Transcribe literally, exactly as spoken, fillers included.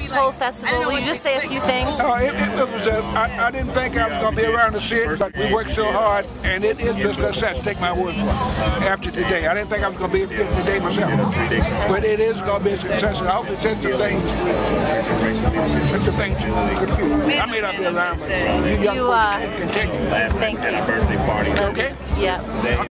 whole festival. Will you just say a few things? Uh, it, it, it was. Uh, I, I didn't think I was going to be around to see it, but we worked so hard, and it is just a success. Take my word for it. After today, I didn't think I was going to be here today myself, but it is going to be a success. And I hope it said some things. It's the things for the future. I may not be around, but you young You, folks uh, can continue. Thank you. Okay? Yeah.